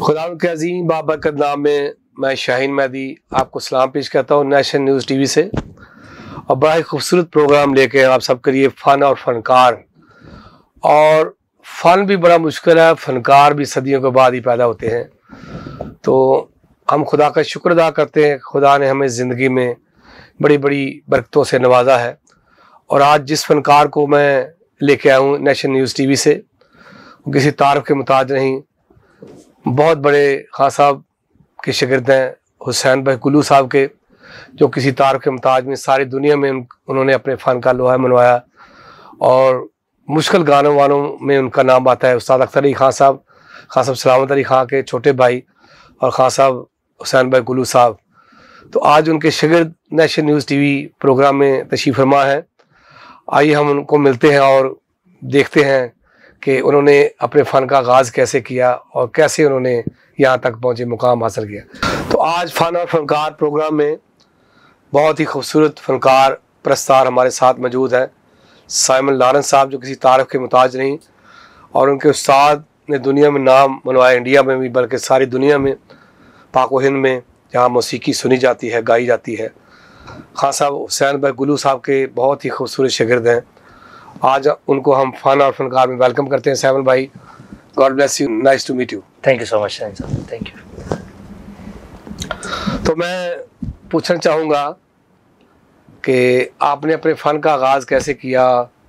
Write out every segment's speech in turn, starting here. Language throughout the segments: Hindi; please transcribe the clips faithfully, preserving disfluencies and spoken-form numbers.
खुदा के अजीम बाबरकत नाम में मैं शाहीन मेहदी आपको सलाम पेश करता हूँ नेशनल न्यूज़ टीवी से। और बड़ा ही खूबसूरत प्रोग्राम लेके आप सबके लिए फ़न और फ़नकार। और फ़न भी बड़ा मुश्किल है, फ़नकार भी सदियों के बाद ही पैदा होते हैं। तो हम खुदा का शुक्र अदा करते हैं, खुदा ने हमें ज़िंदगी में बड़ी बड़ी बरकतों से नवाजा है। और आज जिस फ़नकार को मैं लेके आया हूँ नेशनल न्यूज़ टीवी से, वो किसी तारीफ़ के मुताज नहीं, बहुत बड़े खान साहब के शागिर्द हैं, हुसैन भाई गुलू साहब के, जो किसी तारीफ़ के मुताज में सारी दुनिया में उन, उन्होंने अपने फ़न का लोहा मनवाया। और मुश्किल गानों वालों में उनका नाम आता है। उस्ताद अख्तर अली खान साहब, खान साहब सलामत अली खान के छोटे भाई, और खान साहब हुसैन भाई गुलू साहब। तो आज उनके शागिर्द नेशनल न्यूज़ टीवी प्रोग्राम में तशरीफ़ फरमा है। आइए हम उनको मिलते हैं और देखते हैं कि उन्होंने अपने फ़न का आगाज़ कैसे किया और कैसे उन्होंने यहाँ तक पहुँचे, मुकाम हासिल किया। तो आज फ़न और फ़नकार प्रोग्राम में बहुत ही खूबसूरत फ़नकार प्रस्तार हमारे साथ मौजूद हैं। साइमन लॉरेंस साहब, जो किसी तारीफ़ के मुताज नहीं, और उनके उस्ताद ने दुनिया में नाम मनवाया, इंडिया में भी बल्कि सारी दुनिया में, पाक व हिंद में जहाँ मौसीकी सुनी जाती है, गाई जाती है। खान साहब हुसैन भाई गुलू साहब के बहुत ही खूबसूरत शागिर्द हैं। आज उनको हम फ़न और फ़नकार में वेलकम करते हैं। साइमन भाई, God bless you, nice to meet you. Thank you so much Shaheen साहब, थैंक यू। तो मैं पूछना चाहूँगा कि आपने अपने फ़न का आगाज़ कैसे किया,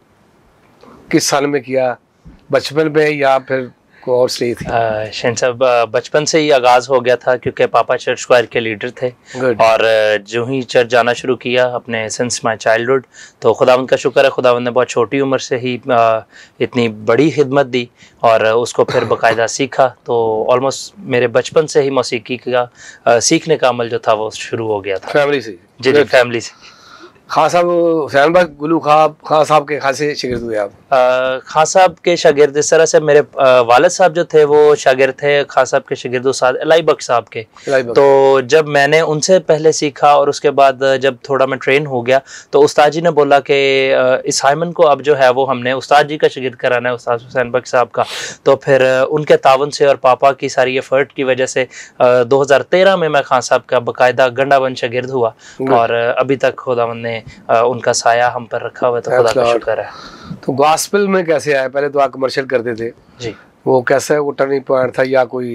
किस साल में किया, बचपन में या फिर कोई और सही थी? शाहीन साहब, बचपन से ही आगाज़ हो गया था, क्योंकि पापा चर्च क्वायर के लीडर थे। Good. और जो ही चर्च जाना शुरू किया अपने सिंस माई चाइल्डहुड, तो खुदावंद का शुक्र है, खुदावंद ने बहुत छोटी उम्र से ही इतनी बड़ी खिदमत दी और उसको फिर बाकायदा सीखा। तो ऑलमोस्ट मेरे बचपन से ही मौसीकी का सीखने का अमल जो था वो शुरू हो गया था। फैमिली से? जी जी, फैमिली से। खान साहब हुसैन भाई गुलू खान साहब के खासे शागिर्द हुए आप? खान साहब के शागिर्द इस तरह से, मेरे वालिद साहब जो थे वो शागिर्द थे खान साहब के शागिर्द उस्ताद इलाई बख्श साहब के। तो जब मैंने उनसे पहले सीखा और उसके बाद जब थोड़ा मैं ट्रेन हो गया, तो उस्ताद जी ने बोला कि इस साइमन को अब जो है वो हमने उस्ताद जी का शागिर्द कराना है, उस्ताद हुसैन बख्श साहब का। तो फिर उनके तावन से और पापा की सारी एफर्ट की वजह से दो हज़ार तेरह में मैं खान साहब का बाकायदा गंडाबंद शागिर्द हुआ। और अभी तक खुदावंद ने उनका साया हम पर रखा हुआ, तो खुदा का शुक्र है। तो गॉस्पेल में कैसे आए? पहले तो आप कमर्शियल करते थे जी, वो कैसे, वो टर्निंग पॉइंट था या कोई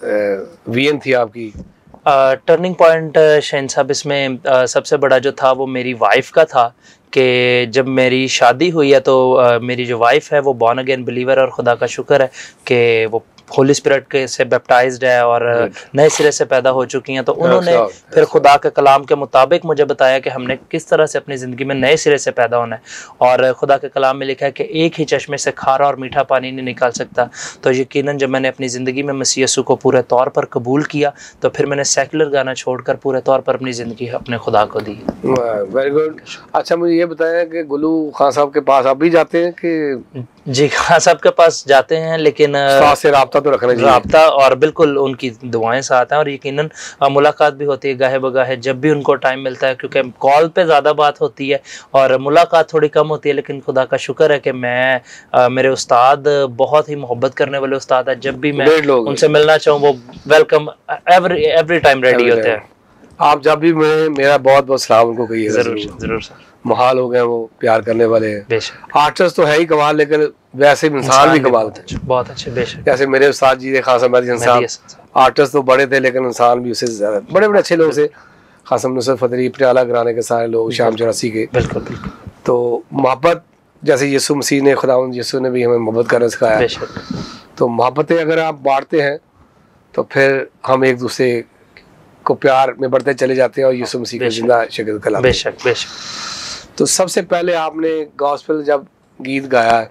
वीएन थी आपकी? टर्निंग पॉइंट शाहीन साहब, इसमें uh, सबसे बड़ा जो था वो मेरी वाइफ का था कि जब मेरी शादी हुई है तो uh, मेरी जो वाइफ है वो बॉर्न अगेन बिलीवर, और खुदा का शुक्र है कि वो होली स्पिरिट के से बैप्टाइज्ड है और नए सिरे से पैदा हो चुकी हैं। तो उन्होंने फिर खुदा के कलाम के मुताबिक मुझे बताया कि हमने किस तरह से अपनी ज़िंदगी में नए सिरे से पैदा होना है। और खुदा के कलाम में लिखा है कि एक ही चश्मे से खारा और मीठा पानी नहीं निकाल सकता। तो यकीनन जब मैंने अपनी ज़िंदगी में मसीह यीशु को पूरे तौर पर कबूल किया, तो फिर मैंने सेकुलर गाना छोड़कर पूरे तौर पर अपनी ज़िंदगी अपने खुदा को दी। Very good. अच्छा, मुझे ये बताया कि गुलू खान साहब के पास आप भी जाते हैं कि? जी, खान साहब के पास जाते हैं, लेकिन से राब्ता तो रखना चाहिए। राब्ता, और बिल्कुल उनकी दुआएं साथ हैं, और यकीनन मुलाकात भी होती है गाहे बगाहे जब भी उनको टाइम मिलता है, क्योंकि कॉल पे ज़्यादा बात होती है और मुलाकात थोड़ी कम होती है। लेकिन खुदा का शुक्र है कि मैं आ, मेरे उस्ताद बहुत ही मोहब्बत करने वाले उस्ताद है। जब भी मैं उनसे मिलना चाहूँ वो welcome every every time ready होते हैं। आप जब भी मैं, मेरा बहुत बहुत सलाम उनको कहिए। जरूर जरूर सर। महाल हो गए, वो प्यार करने वाले हैं। बेशक, आर्टिस्ट तो है ही कमाल, लेकिन वैसे इंसान भी कमाल थे, बहुत अच्छे। बेशक, जैसे मेरे उस्ताद जी थे खान साहब, आर्टिस्ट तो बड़े थे लेकिन इंसान भी उससे ज्यादा बड़े बड़े अच्छे लोग थे। खान साहब नुसरत फतेह अली, पटियाला घराने के सारे लोग, शाम चौरासी के। बिल्कुल बिल्कुल। तो मोहब्बत, जैसे यीशु मसीह ने, खुदावंद यीशु ने भी हमें मोहब्बत करना सिखाया। तो मोहब्बतें अगर आप बांटते हैं तो फिर हम एक दूसरे को प्यार में बढ़ते चले जाते हैं और यीशु मसीह का जिंदा शागिर्द कलाम। बेशक बेशक। तो सबसे पहले आपने गॉस्पेल जब गीत गाया,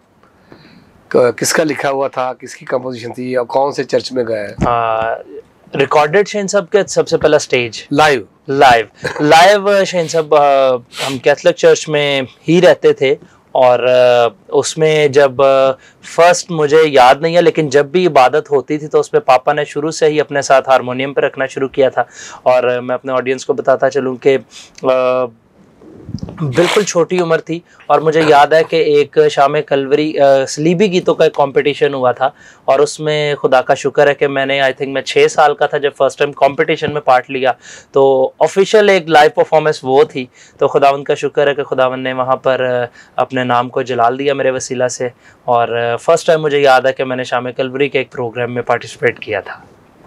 किसका लिखा हुआ था, किसकी कंपोजिशन थी, और कौन से चर्च में गाया? रिकॉर्डेड शाहीन साहब का सबसे पहला stage live live live Shaheen साहब, हम कैथलिक चर्च में ही रहते थे, और उसमें जब फर्स्ट मुझे याद नहीं है, लेकिन जब भी इबादत होती थी तो उसमें पापा ने शुरू से ही अपने साथ हारमोनियम पे रखना शुरू किया था। और मैं अपने ऑडियंस को बताता चलूँ कि बिल्कुल छोटी उम्र थी और मुझे याद है कि एक शाम कलवरी सलीबी गीतों का एक कंपटीशन हुआ था और उसमें खुदा का शुक्र है कि मैंने आई थिंक मैं छः साल का था जब फर्स्ट टाइम कंपटीशन में पार्ट लिया, तो ऑफिशियल एक लाइव परफॉर्मेंस वो थी। तो खुदावंद का शुक्र है कि खुदावंद ने वहाँ पर अपने नाम को जलाल दिया मेरे वसीला से, और फर्स्ट टाइम मुझे याद है कि मैंने शाम कलवरी के एक प्रोग्राम में पार्टिसिपेट किया था।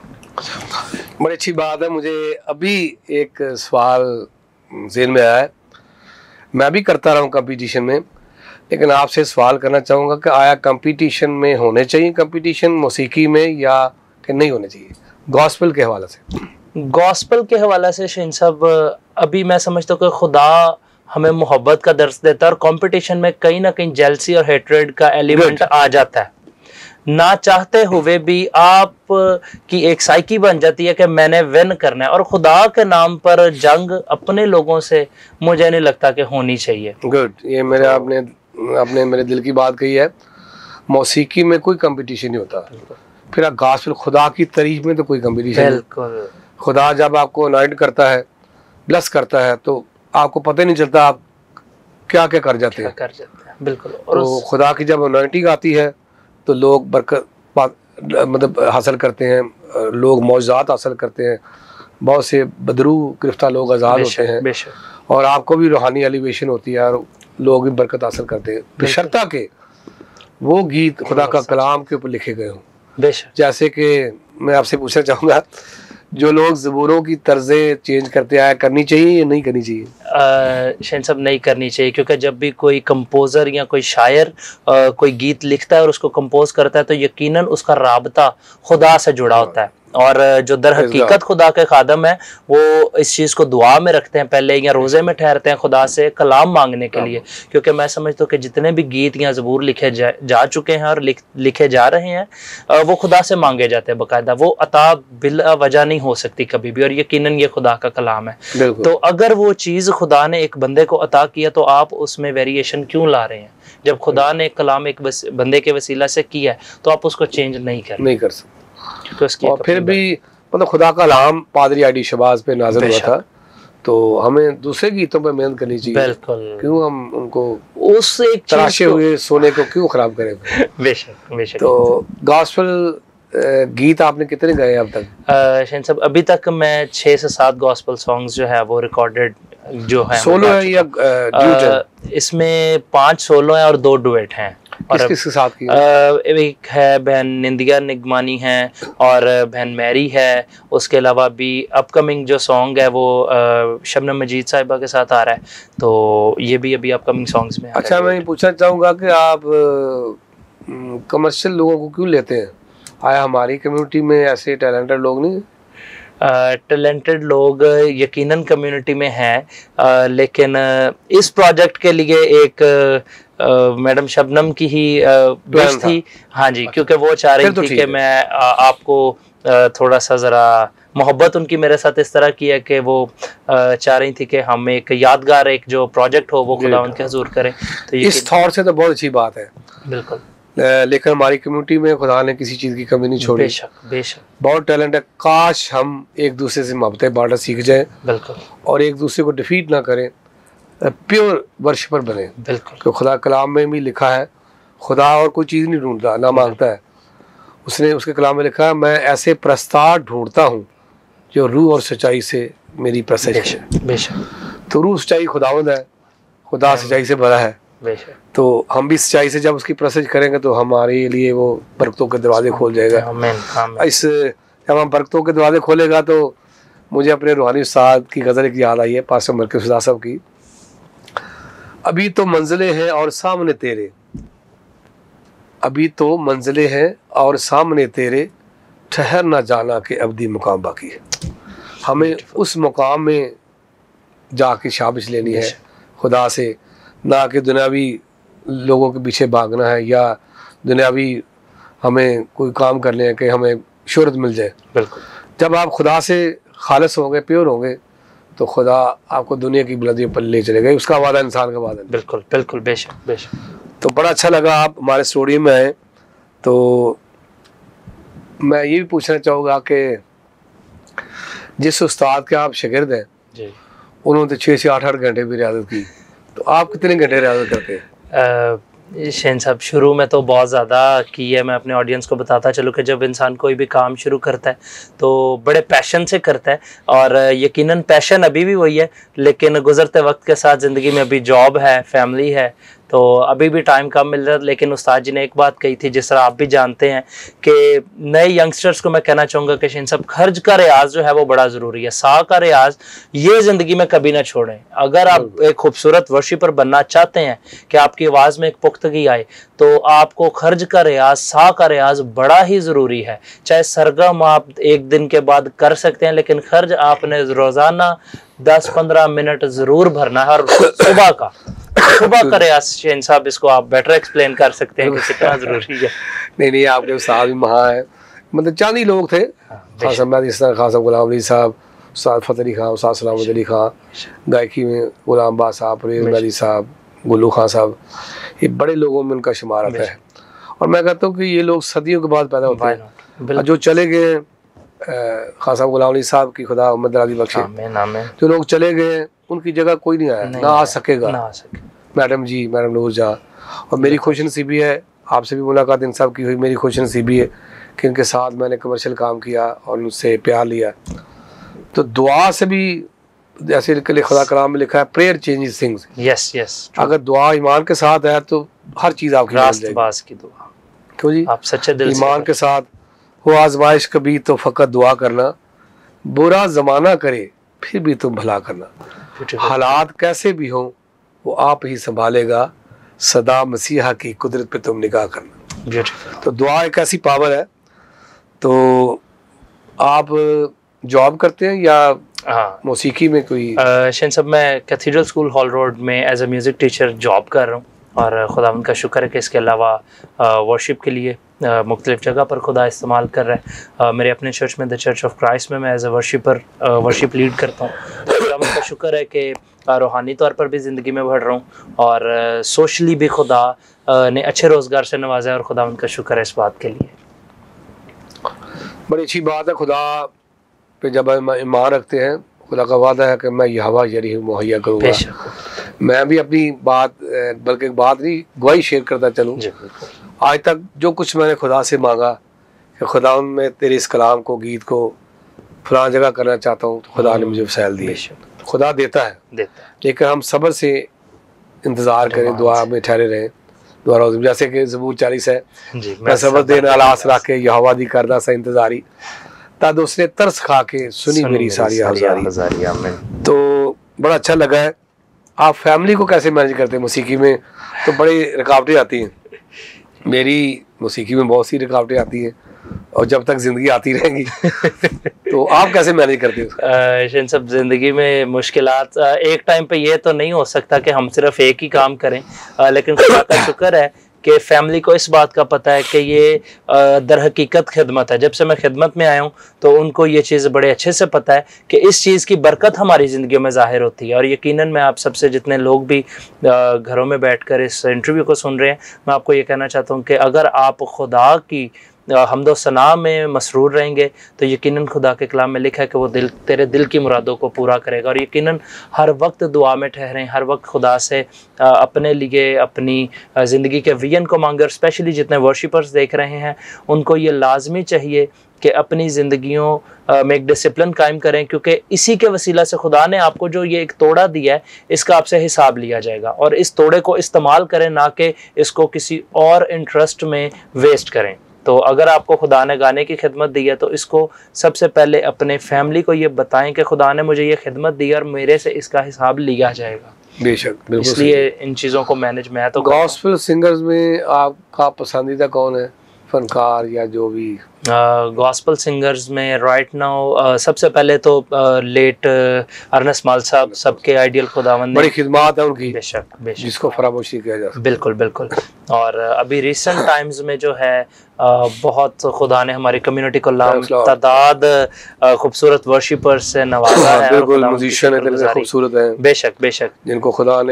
बड़ी अच्छी बात है। मुझे अभी एक सवाल ज़हन में आया है, मैं भी करता रहा हूँ कंपटीशन में, लेकिन आपसे सवाल करना चाहूँगा कि आया कंपटीशन में होने चाहिए कंपटीशन मौसीकी में या कि नहीं होने चाहिए गॉस्पेल के हवाले से? गॉस्पेल के हवाले से शहीन साहब अभी मैं समझता हूँ कि खुदा हमें मोहब्बत का दर्स देता है और कंपटीशन में कहीं ना कहीं जेलसी और हेट्रेड का एलिमेंट आ जाता है। ना चाहते हुए भी आप की एक साइकी बन जाती है कि मैंने विन करना है, और खुदा के नाम पर जंग अपने लोगों से मुझे नहीं लगता कि होनी चाहिए। गुड, ये मेरे आपने आपने मेरे दिल की बात कही है। मौसीकी में कोई कंपटीशन नहीं होता, फिर आप गॉस्पेल खुदा की तारीफ में तो कोई कंपटीशन बिल्कुल। खुदा जब आपको अनॉइंट करता है, ब्लेस करता है, तो आपको पता नहीं चलता आप क्या क्या कर जाते हैं कर जाते हैं। बिल्कुल। और तो उस... खुदा की जब अनॉइंटिंग आती है तो लोग बरकत मतलब हासिल करते हैं, लोग मौजज़ात हासिल करते हैं, बहुत से बदरू गिरफ्ता लोग आज़ाद होते हैं, और आपको भी रूहानी एलिवेशन होती है और लोग भी बरकत हासिल करते हैं, बशर्ता के वो गीत खुदा का कलाम के ऊपर लिखे गए हों। जैसे कि मैं आपसे पूछना चाहूँगा, जो लोग ज़बूरों की तर्ज़ें चेंज करते आए, करनी चाहिए या नहीं करनी चाहिए? शहन साहब नहीं करनी चाहिए, क्योंकि जब भी कोई कंपोज़र या कोई शायर आ, कोई गीत लिखता है और उसको कंपोज करता है तो यकीनन उसका राबता खुदा से जुड़ा होता है, और जो दर हकीकत खुदा के खादम है वो इस चीज़ को दुआ में रखते हैं पहले, या रोज़े में ठहरते हैं खुदा से कलाम मांगने के लिए। क्योंकि मैं समझता हूँ कि जितने भी गीत या ज़बूर लिखे जा, जा चुके हैं और लिख, लिखे जा रहे हैं वो खुदा से मांगे जाते हैं बाकायदा, वो अता बिला वजह नहीं हो सकती कभी भी, और यकीनन ये खुदा का कलाम है। तो अगर वो चीज़ खुदा ने एक बंदे को अता किया तो आप उसमें वेरिएशन क्यों ला रहे हैं? जब खुदा ने एक कलाम एक बंदे के वसीला से किया है तो आप उसको चेंज नहीं कर नहीं कर सकते। और फिर भी मतलब खुदा का कलाम पादरी आईडी शबाज पे नाज़िल हुआ था, तो हमें दूसरे गीतों पे मेहनत करनी चाहिए। बिल्कुल। क्यों हम उनको उस एक तराशे हुए सोने को क्यों खराब करें? बेशक बेशक। तो गॉस्पेल गीत आपने कितने गाए अब तक? शहन साहब अभी तक मैं छः से सात गॉस्पेल सॉन्ग्स जो है वो रिकॉर्डेड जो है। सोलो है या ड्यूट है? इसमें पांच सोलो हैं और दो डुएट हैं। किस किस के साथ की? एक है बहन निंदिया निगमानी है और बहन मैरी है। उसके अलावा भी अपकमिंग जो सॉन्ग है वो शबनम मजीद साहिबा के साथ आ रहा है, तो ये भी अभी अपकमिंग सॉन्ग्स में। अच्छा, मैं पूछना चाहूँगा कि आप कमर्शियल लोगों को क्यों लेते हैं? आया हमारी कम्युनिटी में ऐसे टैलेंटेड लोग नहीं? टैलेंटेड uh, लोग यकीनन कम्युनिटी में हैं, uh, लेकिन uh, इस प्रोजेक्ट के लिए एक uh, मैडम शबनम की ही विश uh, थी। हाँ जी, क्योंकि वो चाह रही थी कि मैं uh, आपको uh, थोड़ा सा ज़रा मोहब्बत उनकी मेरे साथ इस तरह की है कि वो uh, चाह रही थी कि हम एक यादगार एक जो प्रोजेक्ट हो वो खुदा उनके हुजूर करें। तो इस थॉट से तो बहुत अच्छी बात है। बिल्कुल। लेकिन हमारी कम्युनिटी में खुदा ने किसी चीज़ की कमी नहीं छोड़ी। बेशक बेशक। बहुत टैलेंट है। काश हम एक दूसरे से मोहब्बतें बांटना सीख जाएं। बिल्कुल। और एक दूसरे को डिफीट ना करें, प्योर वर्शिपर बने। बिल्कुल। तो खुदा कलाम में भी लिखा है, खुदा और कोई चीज़ नहीं ढूंढता ना मांगता है। उसने उसके कलाम में लिखा है, मैं ऐसे प्रस्ताव ढूंढता हूँ जो रूह और सच्चाई से मेरी प्रसज है। बेशक। तो रूह सच्चाई खुदावंद है, खुदा सच्चाई से भरा है। तो हम भी सच्चाई से जब उसकी प्रसज करेंगे तो हमारे लिए वो बरकतों के दरवाजे खोल जाएगा। आमीन, आमीन। इस जब हम बरकतों के दरवाजे खोलेगा तो मुझे अपने रूहानी उस्ताद की गज़ल एक याद आई है, पास्टर मरकज़ खुदा साहब की। अभी तो मंजिलें हैं और सामने तेरे, अभी तो मंजिलें हैं और सामने तेरे, ठहर ना जाना के अब्दी मुकाम बाकी है। हमें उस मुकाम में जाके शाबाश लेनी है खुदा से, ना कि दुनियावी लोगों के पीछे भागना है या दुनियावी हमें कोई काम करने हैं कि हमें शोहरत मिल जाए। बिल्कुल। जब आप खुदा से खालिस होंगे, प्योर होंगे, तो खुदा आपको दुनिया की बुलंदियों पर ले चलेगा। उसका वादा इंसान का वादा। बिल्कुल बिल्कुल। बेशक बेशक। तो बड़ा अच्छा लगा आप हमारे स्टूडियो में आए। तो मैं ये भी पूछना चाहूँगा कि जिस उस्ताद के आप शागिर्द हैं, जी, उन्होंने तो छः से आठ आठ घंटे भी रियाजत की तो आप कितने घंटे रियाजत करते हैं? शहन साहब शुरू में तो बहुत ज़्यादा की है। मैं अपने ऑडियंस को बताता चलूँ कि जब इंसान कोई भी काम शुरू करता है तो बड़े पैशन से करता है, और यकीनन पैशन अभी भी वही है, लेकिन गुज़रते वक्त के साथ ज़िंदगी में अभी जॉब है, फैमिली है, तो अभी भी टाइम कम मिल रहा है। लेकिन उस्ताद जी ने एक बात कही थी, जिस तरह आप भी जानते हैं कि नए यंगस्टर्स को मैं कहना चाहूँगा कि इन सब खर्च का रियाज जो है वो बड़ा ज़रूरी है। सा का रियाज ये ज़िंदगी में कभी ना छोड़ें। अगर आप एक खूबसूरत वर्शिपर बनना चाहते हैं कि आपकी आवाज़ में एक पुख्तगी आए, तो आपको खर्च का रियाज, सा का रियाज बड़ा ही ज़रूरी है। चाहे सरगम आप एक दिन के बाद कर सकते हैं, लेकिन खर्च आपने रोज़ाना दस पंद्रह मिनट ज़रूर भरना है। और सुबह का सुबह का रियाज शहन साहब, इसको आप बेटर एक्सप्लेन कर सकते हैं कि कितना ज़रूरी है। नहीं नहीं, आपके उस्ताद भी महा है, मतलब चांदी लोग थे, खासा मैं इस तरह खासा गुलाम अली साहब, उस्ताद फतेह अली खान, उस्ताद सलामत अली खान, गायकी में गुलाम बाद साहब, परवेज़ मेहदी साहब, गुल्लू खान साहब, ये बड़े लोगों में उनका शुमार आता है। और मैं कहता हूँ कि ये लोग सदियों के बाद पैदा होते हैं। जो चले गए खासा गुलाम अली साहब की खुदा उम्मद दराज़ी बख्शे, जो लोग चले गए उनकी जगह कोई नहीं आया, ना आ सकेगा। मैडम जी, मैडम नूर जहाँ, और मेरी खुशनसीबी है, आपसे भी मुलाकात इन सब की हुई, मेरी खुशनसीबी है कि इनके साथ मैंने कमर्शियल काम किया और उनसे प्यार लिया। तो दुआ से भी, जैसे खुदा कलाम में लिखा है, prayer changes things. Yes yes, अगर दुआ ईमान के साथ है तो हर चीज़ आपकी रास्तबाज़ की दुआ। क्यों जी? आप सच्चे दिल ईमान के साथ हो आजमाइश कभी तो फ़कत दुआ करना, बुरा ज़माना करे फिर भी तुम भला करना, हालात कैसे भी हों वो आप ही संभालेगा, सदा मसीहा की कुदरत पे तुम निगाह करना। तो दुआ एक ऐसी पावर है। तो आप जॉब करते हैं या हाँ मौसीकी में कोई? शहन साहब, मैं कैथीड्रल स्कूल हॉल रोड में as a music teacher job कर रहा हूँ, और खुदा उनका शुक्र है कि इसके अलावा वर्शिप के लिए मुख्तलिफ़ जगह पर खुदा इस्तेमाल कर रहा है। uh, मेरे अपने चर्च में द चर्च ऑफ क्राइस्ट में मैं as a worshipper worship lead करता हूँ। खुदा उनका शुक्र है कि रूहानी तौर पर भी ज़िंदगी में बढ़ रहा हूँ, और सोशली भी खुदा ने अच्छे रोज़गार से नवाजा है, और खुदा उनका शुक्र है इस बात के लिए। बड़ी अच्छी बात है। खुदा पे जब हम ईमान रखते हैं, खुदा का वादा है कि मैं यहोवा यरीह मुहैया करूँगा। मैं भी अपनी बात, बल्कि बात नहीं, गवाही शेयर करता चलूँ। आज तक जो कुछ मैंने खुदा से मांगा कि खुदा मैं तेरे इस कलाम को, गीत को फलां जगह करना चाहता हूँ, तो खुदा ने मुझे वसाइल दिए। खुदा देता है, देता है। लेकिन हम सब्र से इंतज़ार करें, दुआ में ठहरे रहें। दुआ जैसे कि ज़बूर चालीस है, मैं सब्र देने वाला आस रख के यहोवा दी करदा सा इंतज़ारी, तद उसने तरस खा के सुनी मेरी सारी हज़ारी। तो बड़ा अच्छा लगा है। आप फैमिली को कैसे मैनेज करते हैं? मौसीकी में तो बड़ी रुकावटें आती हैं, मेरी मौसीकी में बहुत सी रुकावटें आती हैं, और जब तक ज़िंदगी आती रहेंगी तो आप कैसे मैनेज करते हो? इन सब ज़िंदगी में मुश्किलात, एक टाइम पे ये तो नहीं हो सकता कि हम सिर्फ एक ही काम करें, लेकिन खुदा का शुक्र है कि फैमिली को इस बात का पता है कि ये दर हकीकत खिदमत है। जब से मैं खिदमत में आया हूँ तो उनको ये चीज़ बड़े अच्छे से पता है कि इस चीज़ की बरकत हमारी ज़िंदगी में ज़ाहिर होती है। और यकीनन मैं आप सबसे, जितने लोग भी घरों में बैठकर इस इंटरव्यू को सुन रहे हैं, मैं आपको ये कहना चाहता हूँ कि अगर आप खुदा की हम्दो सना में मसरूर रहेंगे तो यकीनन खुदा के कलाम में लिखा है कि वो दिल तेरे दिल की मुरादों को पूरा करेगा। और यकीनन हर वक्त दुआ में ठहरें, हर वक्त खुदा से अपने लिए अपनी ज़िंदगी के विजन को मांगे। और स्पेशली जितने वर्शिपर्स देख रहे हैं उनको ये लाजमी चाहिए कि अपनी ज़िंदगियों में एक डिसिप्लिन कायम करें, क्योंकि इसी के वसीला से खुदा ने आपको जो ये एक तोड़ा दिया है इसका आपसे हिसाब लिया जाएगा। और इस तोड़े को इस्तेमाल करें, ना कि इसको किसी और इंटरेस्ट में वेस्ट करें। तो अगर आपको खुदा ने गाने की खिदमत दी है तो इसको सबसे पहले अपने फैमिली को ये बताएं कि खुदा ने मुझे ये खिदमत दी और मेरे से इसका हिसाब लिया जाएगा। बेशक, बिल्कुल। इसलिए इन चीज़ों को मैनेज मैं तो। गॉस्पेल सिंगर्स में आपका पसंदीदा कौन है, फनकार या जो भी? गॉस्पेल सिंगर्स में राइट नाउ सबसे पहले तो लेट अर्नेस्ट माल साहब, सबके आइडियल खुदावंद, बड़ी खिदमत है उनकी, बेशक बेशक, जिसको फरामोशी किया जा सकता। बिल्कुल बिल्कुल। और अभी रिसेंट टाइम्स में जो है बहुत खुदा ने हमारी कम्युनिटी को तादाद खूबसूरत वर्शिपर्स से नवाजा है। बिल्कुल, म्यूजिशियन इतने खूबसूरत हैं, बेशक बेशक, जिनको खुदा ने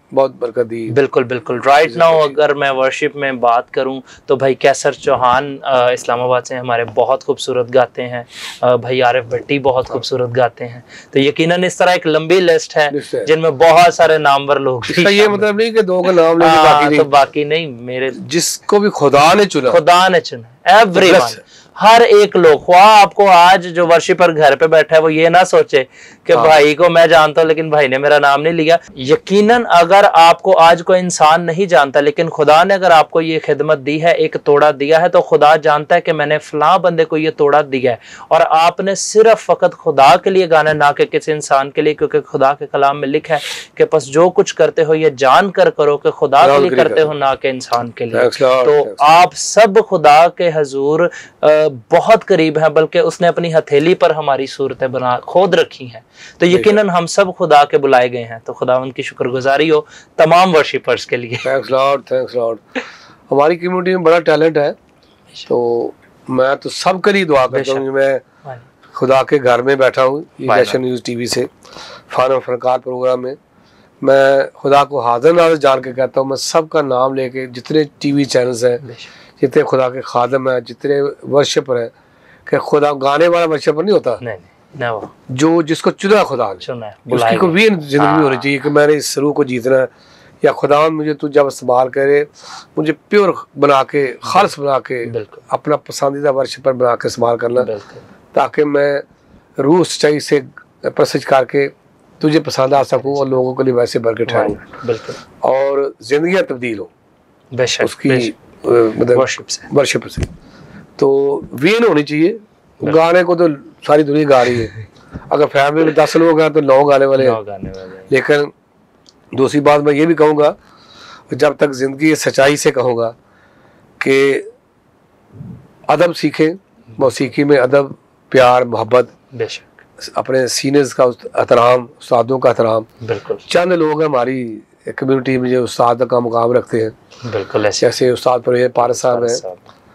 बहुत बरकत दी। बिल्कुल बिल्कुल। राइट नाउ अगर मैं वर्शिप में बात करूं तो भाई कैसर चौहान इस्लामाबाद से हमारे बहुत खूबसूरत गाते हैं, भाई आरिफ भट्टी बहुत खूबसूरत गाते हैं। तो यकीनन इस तरह एक लंबी लिस्ट है जिनमें बहुत सारे नामवर लोग। ये मतलब नहीं कि दो का नाम लेके बाकी नहीं, तो बाकी नहीं, मेरे जिसको भी खुदा ने चुना, खुदा ने चुना, एवरीवन, हर एक लोग। ख्वाह आपको आज जो वर्शिपर घर पे बैठा है वो ये ना सोचे कि हाँ। भाई को मैं जानता हूँ लेकिन भाई ने मेरा नाम नहीं लिया। यकीनन अगर आपको आज कोई इंसान नहीं जानता लेकिन खुदा ने अगर आपको ये खिदमत दी है, एक तोड़ा दिया है, तो खुदा जानता है कि मैंने फलां बंदे को ये तोड़ा दिया है और आपने सिर्फ फकत खुदा के लिए गाना, ना कि किसी इंसान के लिए, क्योंकि खुदा के कलाम में लिखा है कि बस जो कुछ करते हो ये जान कर करो कि खुदा के लिए करते हो, ना कि इंसान के लिए। तो आप सब खुदा के हजूर बहुत करीब है, बल्कि उसने अपनी हथेली पर हमारी सूरतें बना खोद रखी हैं। तो यकीनन हम सब खुदा के बुलाए गए हैं। तो खुदा उनकी शुक्रगुजारी हो तमाम वर्शिपर्स के लिए। Thanks Lord, thanks Lord. हमारी कम्युनिटी में बड़ा टैलेंट है, तो मैं तो सब के लिए दुआ करता हूँ। मैं खुदा के घर में बैठा हूँ नेशन न्यूज़ टीवी से फन और फनकार प्रोग्राम में, मैं खुदा को हाजिर नाज़िर जान के कहता हूँ। मैं सबका नाम लेके, जितने टीवी चैनल्स हैं, जितने खुदा के खादम हैं, जितने वर्शिपर हैं, कि खुदा गाने वाला वर्शिपर नहीं होता, नहीं, नहीं, वो जो जिसको चुना खुदा ने, उसकी को भी जिंदगी होनी चाहिए कि मैंने इस रूह को जीतना है, या खुदा मुझे तू जब इस्तेमाल करे मुझे प्योर बना के, खालिस बना के, अपना पसंदीदा वर्शिपर बना के इस्तेमाल करना, ताकि मैं रूह सच्चाई से प्रसिद्ध करके तुझे पसंद आ सकूँ और लोगों के लिए वैसे बरकत ठहरूं और जिंदगियाँ तब्दील हो उसकी मतलब वर्शिप से। तो वेन होनी चाहिए। गाने को तो सारी दुनिया गा रही है, अगर फैमिली में दस लोग हैं तो नौ गाने वाले हैं। लेकिन दूसरी बात मैं ये भी कहूँगा, जब तक जिंदगी सच्चाई से कहूँगा कि अदब सीखें, मौसीकी में अदब, प्यार, मोहब्बत, अपने सीनियर्स का एहतराम, उस्तादों का एहतराम। बिल्कुल। चंद लोग हैं हमारी कम्युनिटी में जो उस्ताद का मुकाम रखते हैं, बिल्कुल, जैसे उस्ताद परवेज पारस साहब हैं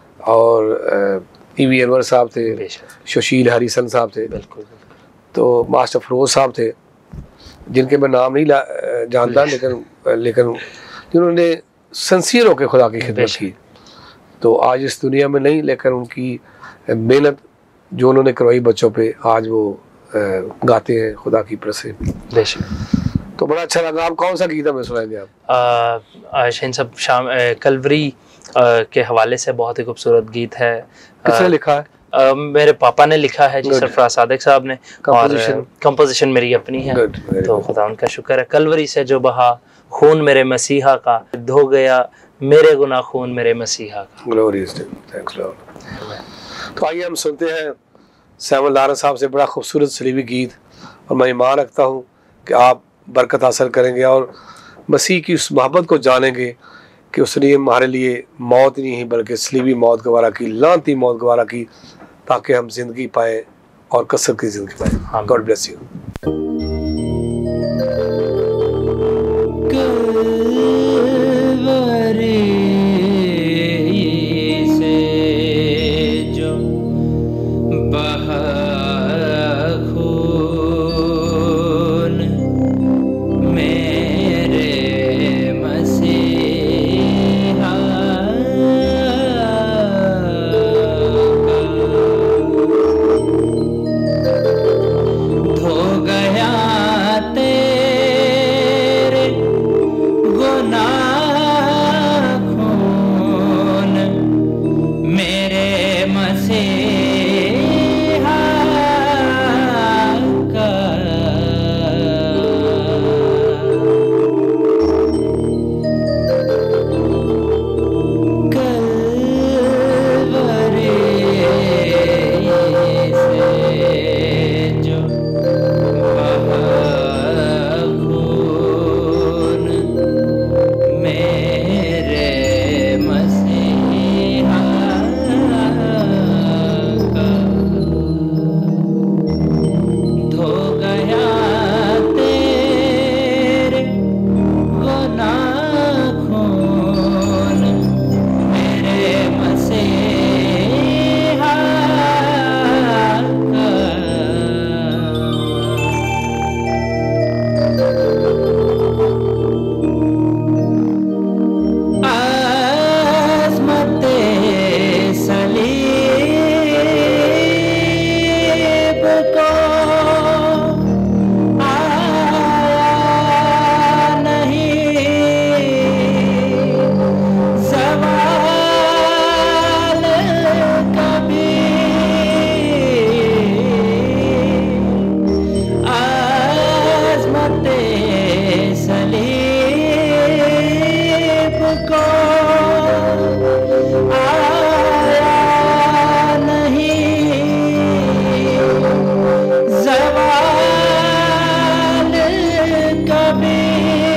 और ई वी अनवर साहब थे, सुशील हरीसन साहब थे, तो मास्टर फरोज साहब थे, जिनके मैं नाम नहीं जानता, लेकिन लेकिन जिन्होंने सिंसियर होकर खुदा की खिदमत की। तो आज इस दुनिया में नहीं, लेकिन उनकी मेहनत जो उन्होंने करवाई बच्चों पे, आज वो गाते हैं खुदा की प्रसिद्ध। तो बड़ा अच्छा लगा। आप कौन सा गीत हमें सुनाएंगे आप? शाहीन साहब, शाम कलवरी के हवाले से बहुत ही खूबसूरत गीत है। किसने लिखा है? Uh, मेरे पापा ने लिखा है जी, सरफराज सादिक साहब ने, और कंपोजिशन मेरी अपनी है। good, तो खुदा उनका शुक्र है। कलवरी से जो बहा खून मेरे मसीहा का, धो गया मेरे गुनाह खून मेरे मसीहा का। Glorious, thanks Lord. तो आइए हम सुनते हैं सैमुअल लारा साहब से बड़ा खूबसूरत सलीबी गीत, और मैं ईमान रखता हूँ कि आप बरकत हासिल करेंगे और मसीह की उस मोहब्बत को जानेंगे कि उसने हमारे लिए मौत नहीं बल्कि सलीबी मौत गवारा की, लानती मौत गवारा की, ताकि हम जिंदगी पाए और कसरत की जिंदगी पाए। God bless you. धो को आया नहीं ज़वाल कभी,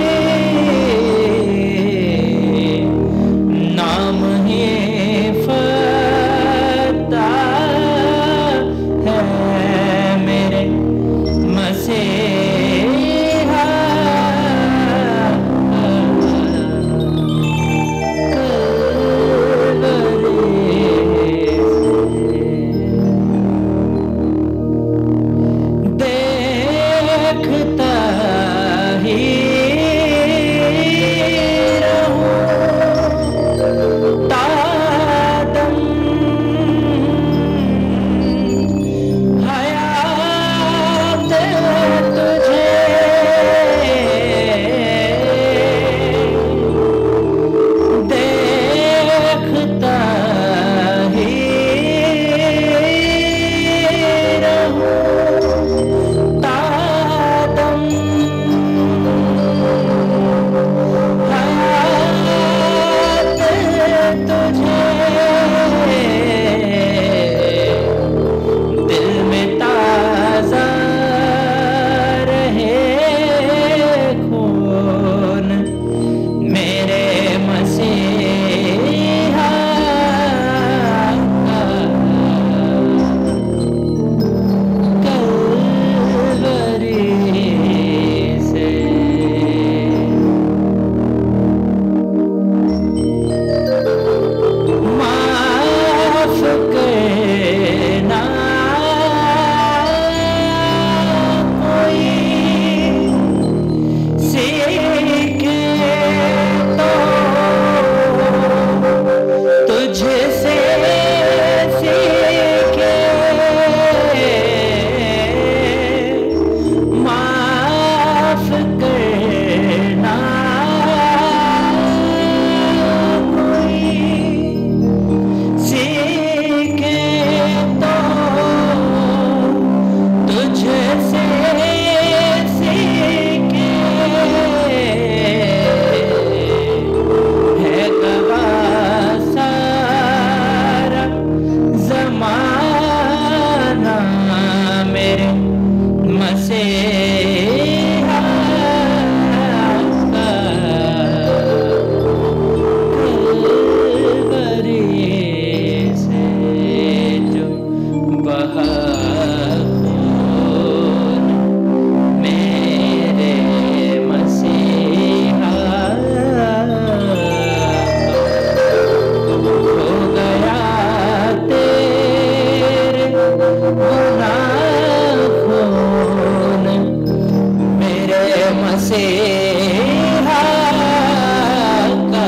नाम ही फता है मेरे मसीहा। देखता ही रहूं तादम हयात तुझे, देखता ही रहूं तादम हयात तुझे, दिल में ताज़ा रहे खून मेरे मसीहा। कल्वरी से माफ करना कोई सीखे तो तुझसे सीखे, माफ करना कोई सीखे तो तुझसे सीखे, है गवाह सारा ज़माना मेरे मसीहा। कल्वरी से जो बहा खून मेरे मसीहा, हो गया तेरे गुनाह खून मेरे मसीहा का।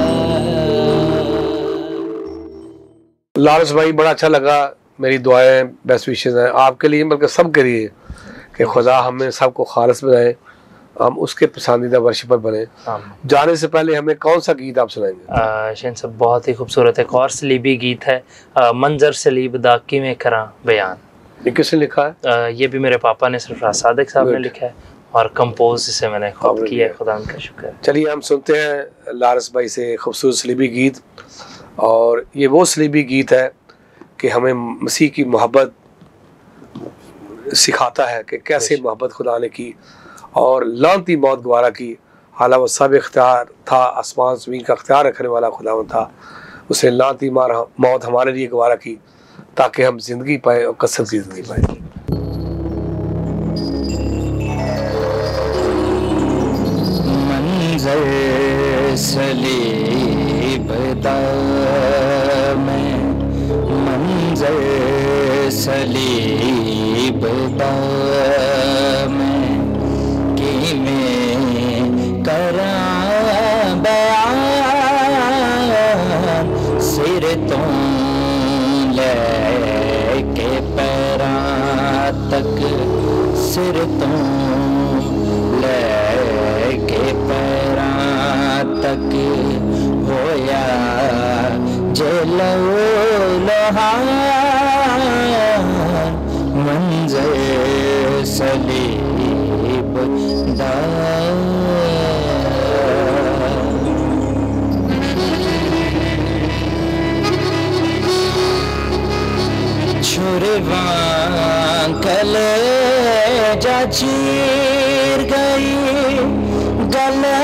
लारस भाई बड़ा अच्छा लगा, मेरी दुआएं बेस्ट विशेस हैं आपके लिए, बल्कि सब के लिए कि खुदा हमें सबको खालिस बनाए, हम उसके पसंदीदा वर्शिपर बने। जाने से पहले हमें कौन सा गीत आप सुनाएंगे? शहन साहब बहुत ही खूबसूरत एक और सलीबी गीत है, आ, मंजर सलीब दा कि में करा बयान। ये किसने लिखा है? आ, ये भी मेरे पापा ने सरफराज सादिक साहब ने लिखा है और कंपोज इसे मैंने खुद किया है, खुदा उनका शुक्र है। चलिए हम सुनते हैं लारस भाई से खूबसूरत सलीबी गीत, और ये वो सलीबी गीत है कि हमें मसीह की मोहब्बत सिखाता है कि कैसे मोहब्बत खुदा ने की और लानती मौत गवारा की, हालांकि वो सब इख्तियार था, आसमान ज़मीन का इख्तियार रखने वाला खुदा था, उसने लानती मौत हमारे लिए गवारा की ताकि हम जिंदगी पाए और कसरत की जिंदगी पाए। मंजर सलीब दा में, मंजर सलीब दा में कि में करा बयान, सिर तो लेके पैरां तक, सिर तो लेके पैरां तक होया जलो लोहान, मंजर सलीब दा। कले जा चीर गई गले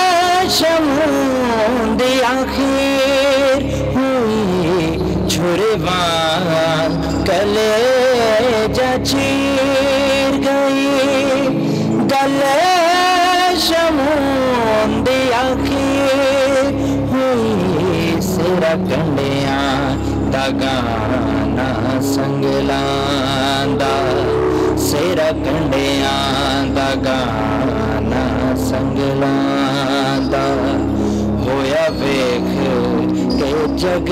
शमुंदी आखिर हुई छुरवान कले जा चीर गई गले शमुंदी आखिर हुई सिरा कंडिया गाना संगलांदा सिरा कंडिया दा गाना संगलांदा होया वेख के जग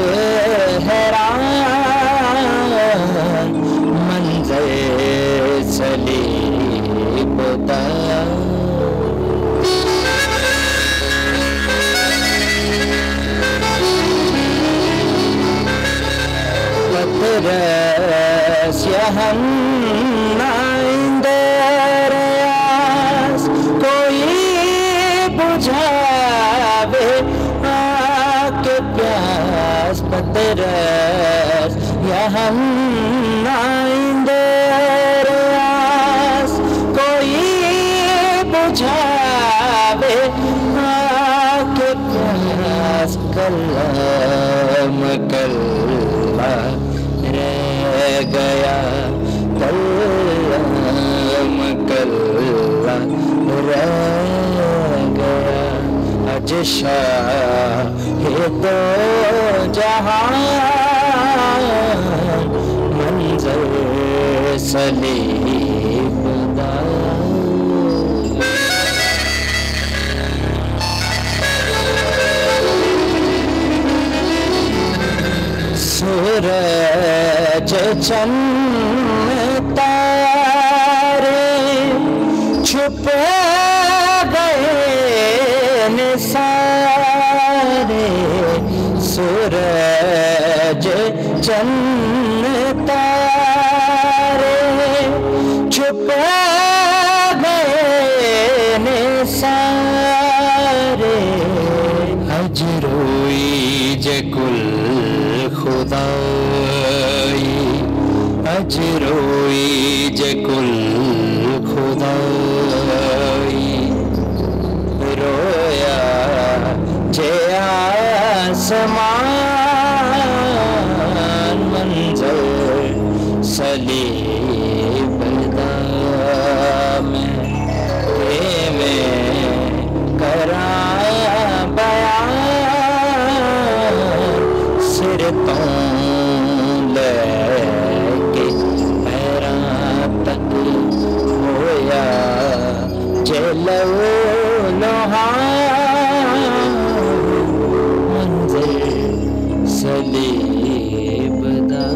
हैरान मंजर सलीब दा रस यहन्नाइंदरयास कोई बुझावे आके प्यास पतरस यहन्नाइंदरयास कोई बुझावे आके प्यास कलम कल्ला गया कलम कल्ला रह गया अज शाह दो जहां मंजर सलीब दा सूरज चंद तारे छुप गए निसारे सूरज चंद तारे छुप गए निसारे अज रोई जे कुल खुदाई अज रोई जे कुल खुदाई रोया जे आसमान मंजर सलीब दा में में करा सिर तो लेके पैरां तक होया चलो लोहा मंजिल सलीब दा।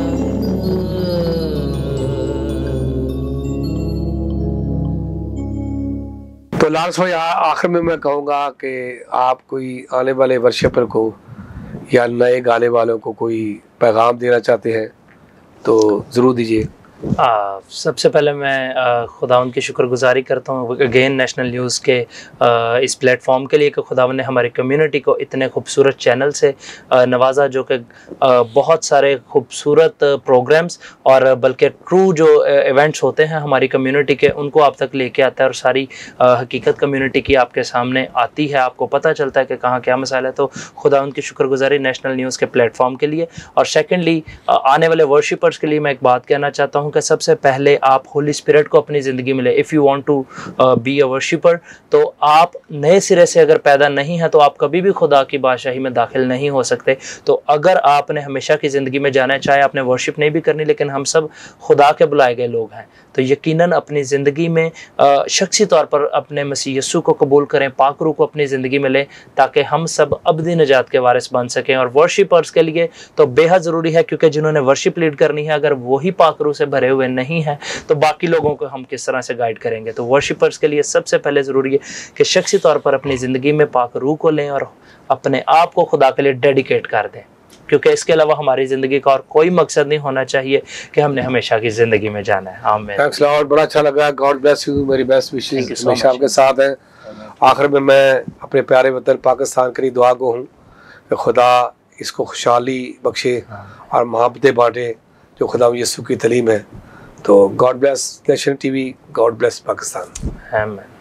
तो लास्ट में आखिर में मैं कहूँगा कि आप कोई आने वाले वर्शिपर को या नए गाने वालों को कोई पैगाम देना चाहते हैं तो ज़रूर दीजिए। आ, सबसे पहले मैं खुदावन की शुक्रगुजारी करता हूँ अगेन नेशनल न्यूज़ के आ, इस प्लेटफॉर्म के लिए कि खुदावन ने हमारी कम्युनिटी को इतने खूबसूरत चैनल से आ, नवाजा जो कि बहुत सारे खूबसूरत प्रोग्राम्स और बल्कि ट्रू जो इवेंट्स होते हैं हमारी कम्युनिटी के उनको आप तक लेके आता है और सारी आ, हकीकत कम्युनिटी की आपके सामने आती है, आपको पता चलता है कि कहाँ क्या मसाला है। तो खुदावन की शुक्रगुजारी नेशनल न्यूज़ के प्लेटफॉर्म के लिए। और सेकेंडली आने वाले वर्शिपर्स के लिए मैं एक बात कहना चाहता हूँ कि सबसे पहले आप होली स्पिरिट को अपनी ज़िंदगी में ले। If you want to be a worshipper तो आप नए सिरे से अगर पैदा नहीं है तो आप कभी भी खुदा की बादशाही में दाखिल नहीं हो सकते। तो अगर आपने हमेशा की ज़िंदगी में जाना है, चाहे आपने वर्शिप नहीं भी करनी, लेकिन हम सब खुदा के बुलाए गए लोग हैं, तो यकीनन अपनी ज़िंदगी में शख्सी तौर पर अपने मसीह यस्सू को कबूल करें, पाक रूह को अपनी ज़िंदगी में लें ताकि हम सब अबदी निजात के वारिस बन सकें। और वर्शिपर्स के लिए तो बेहद ज़रूरी है, क्योंकि जिन्होंने वर्शिप लीड करनी है अगर वही पाक रूह से भरे हुए नहीं हैं तो बाकी लोगों को हम किस तरह से गाइड करेंगे। तो वर्शिपर्स के लिए सबसे पहले ज़रूरी है कि शख्सी तौर पर अपनी ज़िंदगी में पाक रूह को लें और अपने आप को खुदा के लिए डेडिकेट कर दें, क्योंकि इसके अलावा हमारी ज़िंदगी का और कोई मकसद नहीं होना चाहिए कि हमने हमेशा की ज़िंदगी में जाना है। आमीन। थैंक्स लॉर्ड, बड़ा अच्छा लगा। गॉड ब्लेस यू, मेरी बेस्ट विशेस हमेशा आपके साथ हैं। आखिर में मैं अपने प्यारे वतन पाकिस्तान के लिए दुआ को हूँ कि खुदा इसको खुशहाली बख्शे और मोहब्बतें बांटे जो खुदा यीशु की तालीम है। तो God bless nation TV, God bless Pakistan. आमीन।